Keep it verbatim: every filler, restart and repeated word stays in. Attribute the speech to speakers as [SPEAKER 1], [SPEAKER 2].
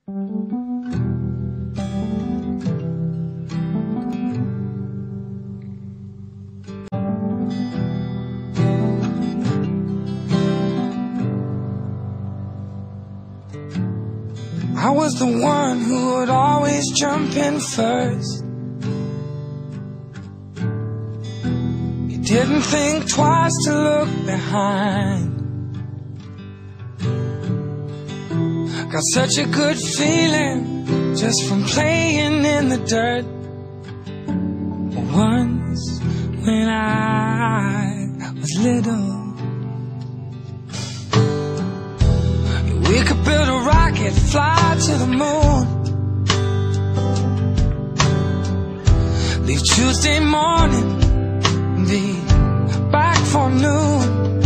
[SPEAKER 1] I was the one who would always jump in first. You didn't think twice to look behind. Got such a good feeling just from playing in the dirt. Once when I was little, we could build a rocket, fly to the moon, leave Tuesday morning, be back for noon.